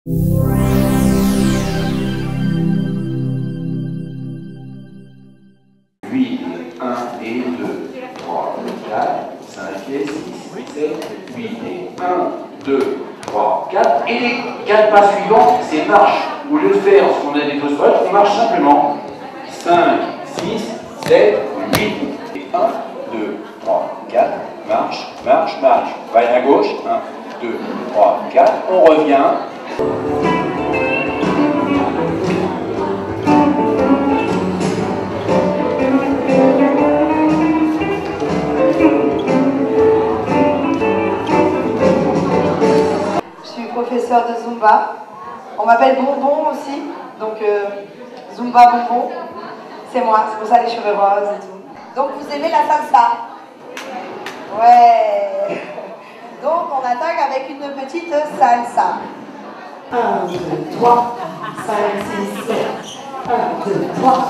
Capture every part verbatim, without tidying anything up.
huit, un et deux, trois, quatre, cinq et six, sept, huit et un, deux, trois, quatre. Et les quatre pas suivants, c'est marche. Au lieu de faire ce qu'on a des fausses notes, on marche simplement. cinq, six, sept, huit. Et un, deux, trois, quatre. Marche, marche, marche. Va à gauche. un, deux, trois, quatre. On revient. Je suis professeure de Zumba. On m'appelle Bonbon aussi, donc euh, Zumba Bonbon. C'est moi, c'est pour ça les cheveux roses et tout. Donc vous aimez la salsa? Ouais. Donc on attaque avec une petite salsa. un, deux, trois, cinq, six, sept. un, deux, trois.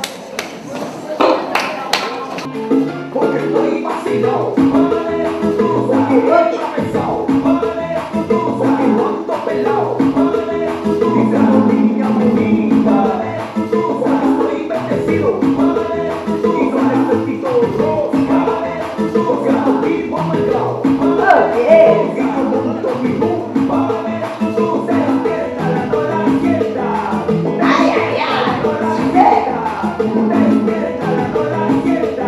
Porque estoy vacilón, porque hoy comenzó, porque ando pelado, dice la niña bonita, estoy bendecido, y con el vestido rosa, porque ando vivo mezclado, y como un domingo, se la fiesta, la no la fiesta, ay, ay, ay, no la fiesta, despierta, la no la fiesta.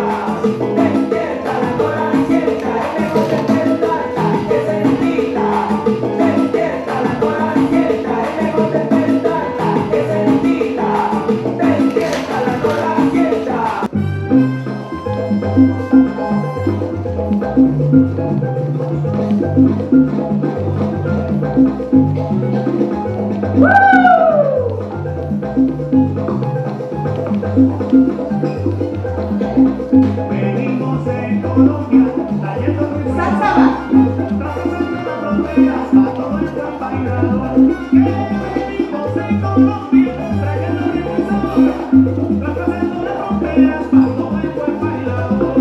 Venimos en Colombia, trayendo mi salsa, trascendiendo fronteras a todo el buen bailador. Venimos en Colombia, trayendo mi sabor, trascendiendo fronteras a todo el buen bailador.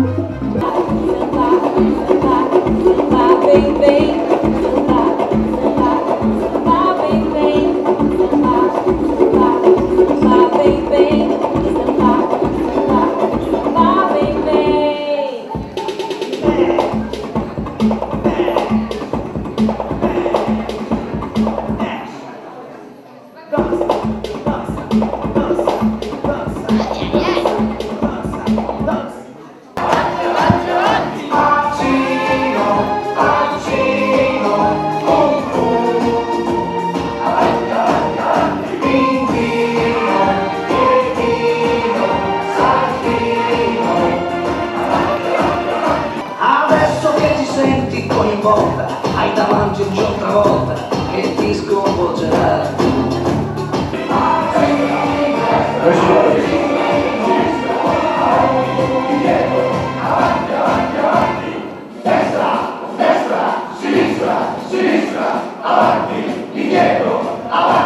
Hai davanti un giorno Travolta che ti sconvolgerà. Destra, destra, sinistra, sinistra, avanti, indietro, avanti.